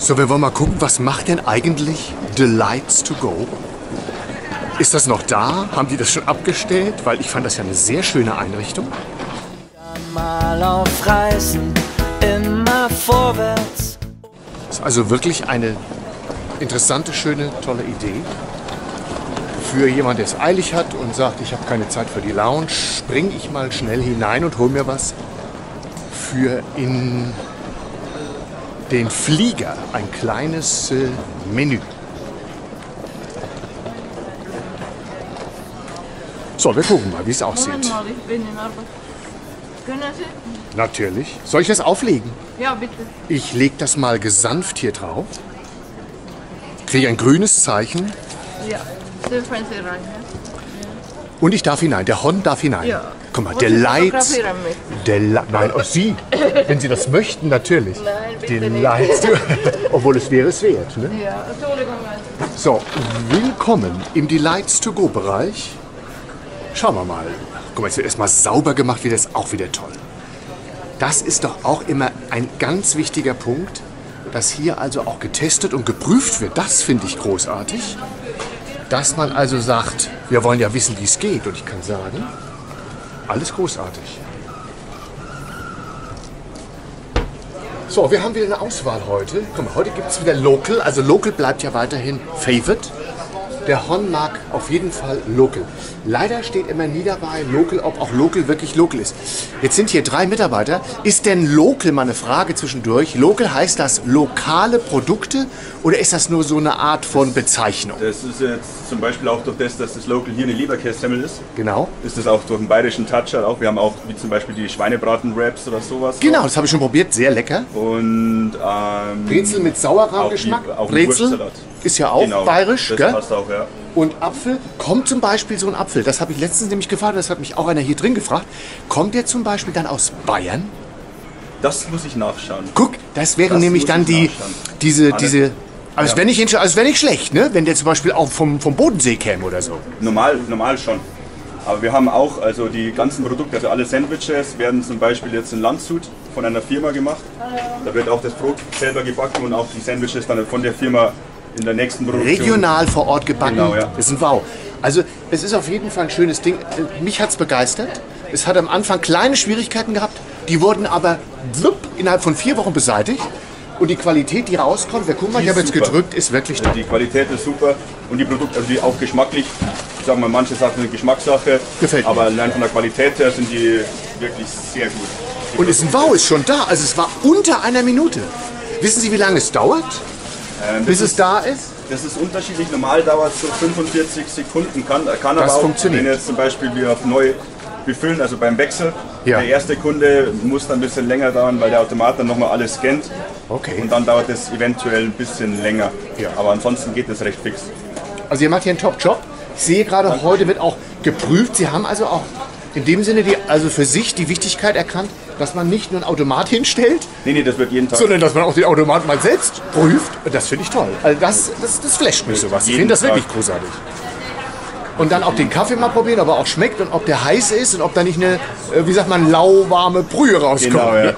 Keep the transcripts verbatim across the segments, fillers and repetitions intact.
So, wir wollen mal gucken, was macht denn eigentlich Delights to go? Ist das noch da? Haben die das schon abgestellt? Weil ich fand das ja eine sehr schöne Einrichtung. Mal auf Reisen, immer vorwärts. Ist also wirklich eine interessante, schöne, tolle Idee. Für jemanden, der es eilig hat und sagt, ich habe keine Zeit für die Lounge, springe ich mal schnell hinein und hole mir was für in den Flieger. Ein kleines äh, Menü. So, wir gucken mal, wie es aussieht. Moment mal, ich bin in Arbeit. Können Sie? Natürlich. Soll ich das auflegen? Ja, bitte. Ich lege das mal gesanft hier drauf. Kriege ein grünes Zeichen. Ja, dürfen Sie rein. Ja? Und ich darf hinein. Der Hon darf hinein. Ja. Guck mal, Wollen Sie Delights. fotografieren mit? Deli Nein, auch Sie. Wenn Sie das möchten, natürlich. Nein, bitte Delights. Obwohl es wäre es wert. Ne? Ja, Entschuldigung. So, willkommen im Delights to go Bereich. Schauen wir mal. Guck mal, jetzt wird erstmal sauber gemacht, wird das auch wieder toll. Das ist doch auch immer ein ganz wichtiger Punkt, dass hier also auch getestet und geprüft wird. Das finde ich großartig. Dass man also sagt, wir wollen ja wissen, wie es geht. Und ich kann sagen, alles großartig. So, wir haben wieder eine Auswahl heute. Guck mal, heute gibt es wieder Local. Also Local bleibt ja weiterhin Favorite. Der Hon mag auf jeden Fall Local. Leider steht immer nie dabei, Local, ob auch Local wirklich Local ist. Jetzt sind hier drei Mitarbeiter. Ist denn Local, mal eine Frage zwischendurch, Local heißt das lokale Produkte oder ist das nur so eine Art von Bezeichnung? Das ist jetzt zum Beispiel auch durch das, dass das Local hier eine Leberkässemmel ist. Genau. Ist das auch durch einen bayerischen Touch halt auch. Wir haben auch wie zum Beispiel die Schweinebraten-Wraps oder sowas. Genau, das habe ich schon probiert, sehr lecker. Und ähm, Brezel mit Sauerrahmgeschmack. Auch, auch Brezel ist ja auch genau, bayerisch, das gell? passt auch, ja. Und Apfel, kommt zum Beispiel so ein Apfel, das habe ich letztens nämlich gefragt, das hat mich auch einer hier drin gefragt, kommt der zum Beispiel dann aus Bayern? Das muss ich nachschauen. Guck, das wäre Das nämlich muss dann ich die, nachschauen. diese, Alle- diese, also Ja. wenn nicht, also wäre nicht schlecht, ne? Wenn der zum Beispiel auch vom, vom Bodensee käme oder so. Normal, normal schon. Aber wir haben auch, also die ganzen Produkte, also alle Sandwiches werden zum Beispiel jetzt in Landshut von einer Firma gemacht. Da wird auch das Brot selber gebacken und auch die Sandwiches dann von der Firma in der nächsten Produktion. Regional vor Ort gebacken, Genau, ja. das ist ein Wow. Also es ist auf jeden Fall ein schönes Ding. Mich hat es begeistert. Es hat am Anfang kleine Schwierigkeiten gehabt, die wurden aber wupp, innerhalb von vier Wochen beseitigt. Und die Qualität, die rauskommt, wir gucken mal, Die ich habe ist jetzt super. gedrückt, ist wirklich toll. Die Qualität ist super und die Produkte, also die auch geschmacklich, ich sag mal, manche Sachen sind Geschmackssache, Gefällt mir. aber allein von der Qualität her sind die wirklich sehr gut. Und es ist ein Wow, ist schon da. Also es war unter einer Minute. Wissen Sie, wie lange es dauert, Ähm, bis das, es ist, da ist? das ist unterschiedlich. Normal dauert es so fünfundvierzig Sekunden, kann, kann Das aber auch, funktioniert. wenn jetzt zum Beispiel wir auf neu befüllen, also beim Wechsel, Ja. der erste Kunde muss dann ein bisschen länger dauern, weil der Automat dann nochmal alles scannt. Okay. Und dann dauert es eventuell ein bisschen länger. Ja. Aber ansonsten geht es recht fix. Also ihr macht hier einen Top-Job. Ich sehe gerade, heute wird auch geprüft. Sie haben also auch in dem Sinne die, also für sich die Wichtigkeit erkannt, dass man nicht nur einen Automat hinstellt, Nee, nee, das wird jeden Tag. sondern dass man auch den Automat mal selbst prüft. Und das finde ich toll. Also das, das, das flasht mich sowas. Ich Jeden finde das Tag. wirklich großartig. Und dann auch den Kaffee mal probieren, ob er auch schmeckt und ob der heiß ist und ob da nicht eine, äh, wie sagt man, lauwarme Brühe rauskommt. Genau, ja.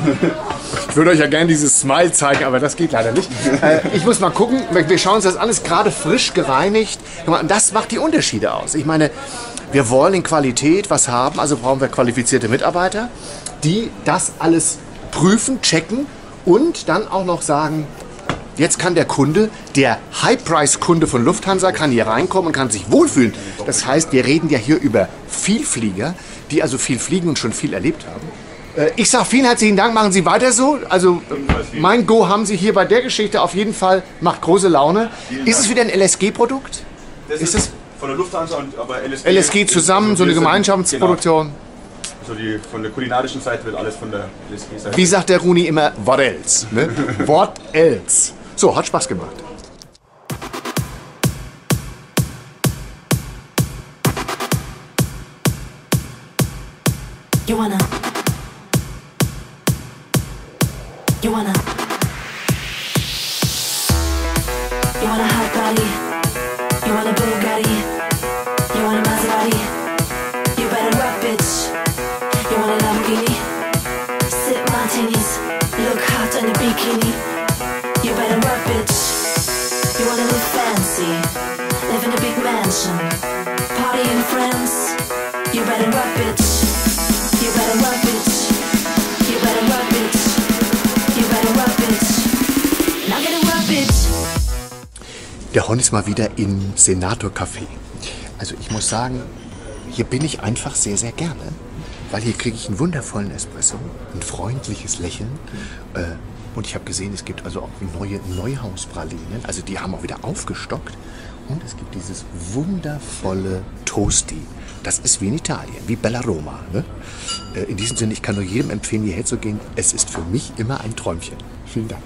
Ich würde euch ja gerne dieses Smile zeigen, aber das geht leider nicht. Äh, ich muss mal gucken, wir schauen uns das alles gerade frisch gereinigt. Guck mal, und das macht die Unterschiede aus. Ich meine, wir wollen in Qualität was haben, also brauchen wir qualifizierte Mitarbeiter, die das alles prüfen, checken und dann auch noch sagen, jetzt kann der Kunde, der High-Price-Kunde von Lufthansa, kann hier reinkommen und kann sich wohlfühlen. Das heißt, wir reden ja hier über Vielflieger, die also viel fliegen und schon viel erlebt haben. Äh, Ich sage vielen herzlichen Dank, machen Sie weiter so. Also äh, mein Go haben Sie hier bei der Geschichte auf jeden Fall, macht große Laune. Ist es wieder ein L S G-Produkt? Das Ist ist, das- von der Lufthansa und aber L S G. L S G zusammen, also so eine wir sind- Gemeinschaftsproduktion. Genau. Also die, von der kulinarischen Seite wird alles von der L S G-Seite. Wie sagt der Runi immer, what else? Ne? What else? So, hat Spaß gemacht. You wanna You wanna You want a hot body You want a Bugatti You want a Maserati You better rock, bitch You want a Lamborghini Sip martinis Look hot in a bikini You better Der Hon ist mal wieder im Senator Café. Also ich muss sagen, hier bin ich einfach sehr, sehr gerne. Weil hier kriege ich einen wundervollen Espresso, ein freundliches Lächeln. Äh, und ich habe gesehen, es gibt also auch neue Neuhauspralinen. Also die haben auch wieder aufgestockt. Und es gibt dieses wundervolle Toasty. Das ist wie in Italien, wie Bella Roma. Ne? Äh, in diesem Sinne, ich kann nur jedem empfehlen, hierher zu gehen. Es ist für mich immer ein Träumchen. Vielen Dank.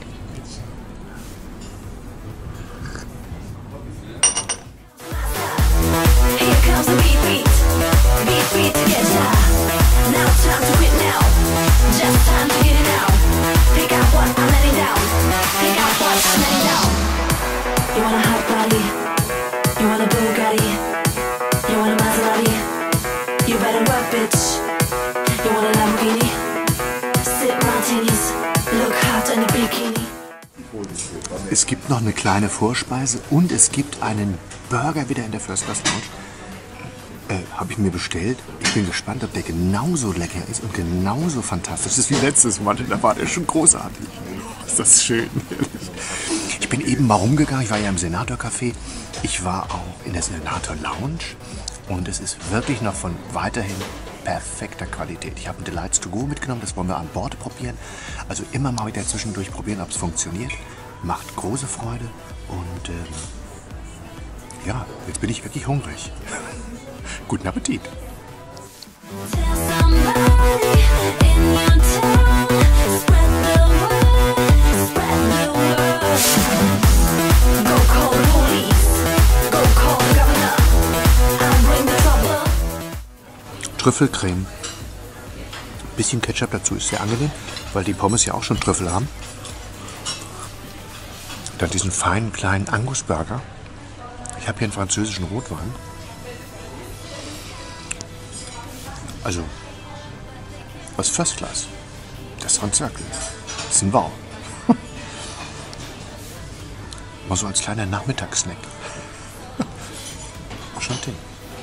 Here comes the beat beat, beat beat together. Now time to quit now, just time to get it out. Pick out what I'm letting down, pick out what I'm letting down. You want a hot body, you want a Bugatti, you want a Maserati. You better work, bitch. You want a Lamborghini, sip martinis, look hot in a bikini. Es gibt noch eine kleine Vorspeise und es gibt einen Burger wieder in der First Class Lounge. Äh, habe ich mir bestellt. Ich bin gespannt, ob der genauso lecker ist und genauso fantastisch ist wie letztes Mal. Da war der schon großartig. Ist das schön, ehrlich. Ich bin eben mal rumgegangen. Ich war ja im Senator Café. Ich war auch in der Senator Lounge. Und es ist wirklich noch von weiterhin perfekter Qualität. Ich habe ein Delights to go mitgenommen. Das wollen wir an Bord probieren. Also immer mal wieder zwischendurch probieren, ob es funktioniert. Macht große Freude. Und ähm, ja, jetzt bin ich wirklich hungrig. Guten Appetit! Tell somebody in your town, spread the word, spread the word. Go call the police, go call the governor, I'll bring the trouble. Trüffelcreme. Bisschen Ketchup dazu ist sehr angenehm, weil die Pommes ja auch schon Trüffel haben. Dann diesen feinen kleinen Angus-Burger. Ich habe hier einen französischen Rotwein. Also, was First Class. Das ist ein Circle. Das ist ein Wow. Mal so als kleiner Nachmittagssnack. Auch schon Ding.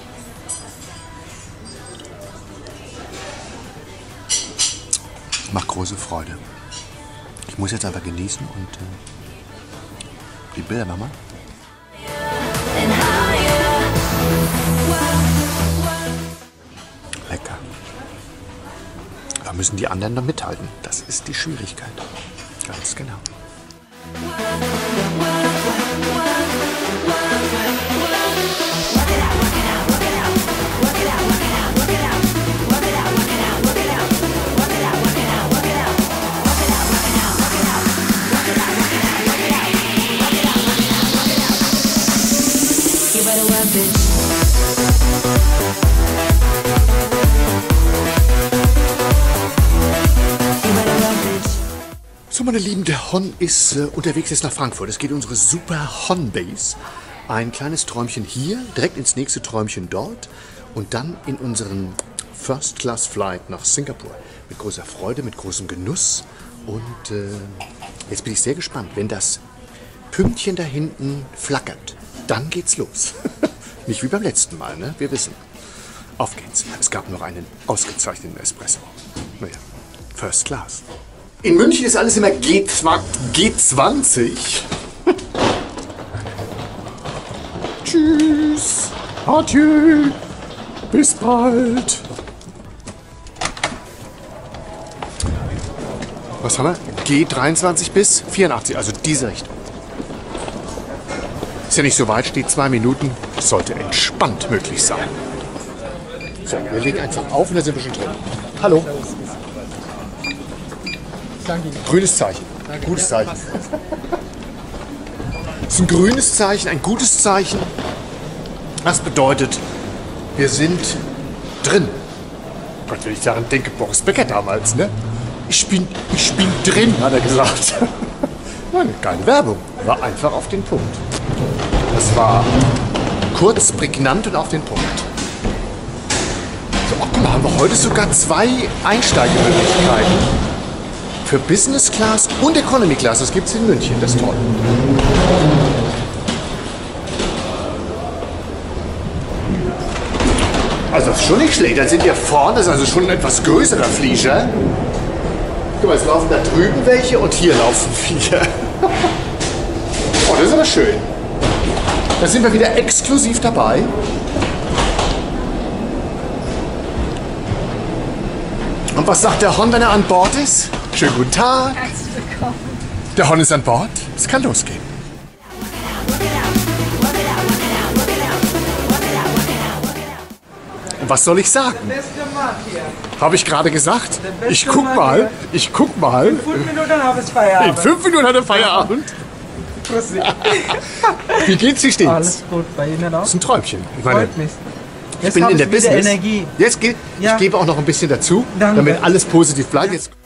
Macht große Freude. Ich muss jetzt aber genießen und äh, die Bilder machen wir. Lecker. Da müssen die anderen noch mithalten. Das ist die Schwierigkeit. Ganz genau. So, meine Lieben, der Hon ist äh, unterwegs jetzt nach Frankfurt. Es geht unsere Super Hon Base. Ein kleines Träumchen hier, direkt ins nächste Träumchen dort und dann in unseren First Class Flight nach Singapur. Mit großer Freude, mit großem Genuss. Und äh, jetzt bin ich sehr gespannt. Wenn das Pünktchen da hinten flackert, dann geht's los. Nicht wie beim letzten Mal, ne? Wir wissen. Auf geht's. Es gab noch einen ausgezeichneten Espresso. Naja, First Class. In München ist alles immer G zwanzig. Tschüss. Adieu. Bis bald. Was haben wir? G dreiundzwanzig bis vierundachtzig, also diese Richtung. Ist ja nicht so weit, steht zwei Minuten. Sollte entspannt möglich sein. So, wir legen einfach auf und da sind wir schon drin. Hallo. Grünes Zeichen. Gutes Zeichen. Das ist ein grünes Zeichen, ein gutes Zeichen. Das bedeutet, wir sind drin. Gott, wenn ich daran denke, Boris Becker damals, ne? Ich bin, ich bin drin, hat er gesagt. Eine geile Werbung. War einfach auf den Punkt. Das war kurz, prägnant und auf den Punkt. So, oh, guck mal, haben wir heute sogar zwei Einsteigemöglichkeiten. Für Business Class und Economy Class. Das gibt es in München. Das ist toll. Also das ist schon nicht schlecht. Dann sind wir vorne. Das ist also schon ein etwas größerer Flieger. Guck mal, es laufen da drüben welche und hier laufen vier. Oh, das ist aber schön. Da sind wir wieder exklusiv dabei. Und was sagt der Hon, wenn er an Bord ist? Schönen guten Tag. Herzlich willkommen. Der Hon ist an Bord. Es kann losgehen. Und was soll ich sagen? Habe ich gerade gesagt? Ich guck mal. Ich guck mal. In fünf Minuten habe ich In Feierabend. fünf Minuten hat er Feierabend. Wie geht's, wie steht's? Alles gut, bei Ihnen auch? Das ist ein Träumchen. Ich meine, Freut mich. ich bin in der Business. Energie. Jetzt geht, Ja. ich gebe auch noch ein bisschen dazu, Danke. damit alles positiv bleibt. Jetzt